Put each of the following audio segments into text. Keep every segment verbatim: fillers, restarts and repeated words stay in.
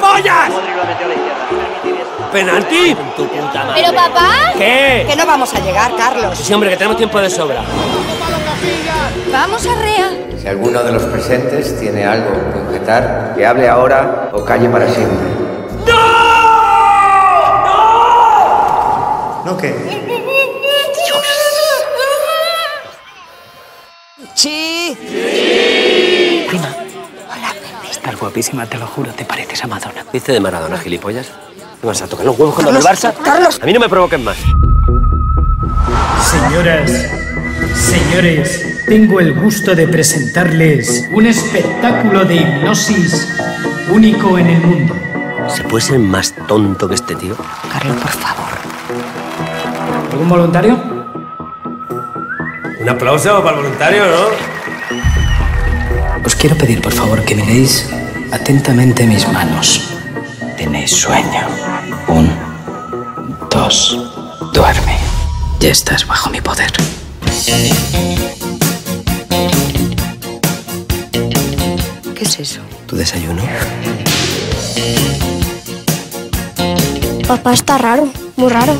gilipollas! ¿Penalti? Tu puta madre. ¿Pero papá? ¿Qué? Que no vamos a llegar, Carlos. Sí, hombre, que tenemos tiempo de sobra. Vamos a Rea. Si alguno de los presentes tiene algo que objetar, que hable ahora o calle para siempre. ¡No! ¡No! ¿No qué? Sí. Prima. Hola. Estás guapísima, te lo juro. Te pareces a Madonna. Dice de Maradona, gilipollas. ¿Me vas a tocar los huevos cuando el Barça? Carlos. A mí no me provoquen más. Señoras, señores, tengo el gusto de presentarles un espectáculo de hipnosis único en el mundo. ¿Se puede ser más tonto que este tío? Carlos, por favor. ¿Algún voluntario? Un aplauso para el voluntario, ¿no? Os quiero pedir, por favor, que miréis atentamente mis manos. Tenéis sueño. Un, dos, duerme. Ya estás bajo mi poder. ¿Qué es eso? ¿Tu desayuno? Papá está raro, muy raro.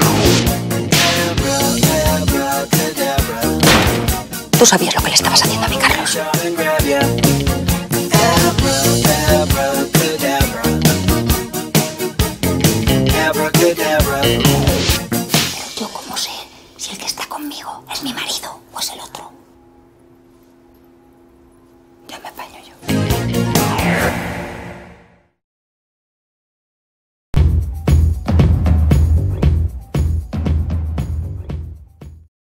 Tú sabías lo que le estabas haciendo a mi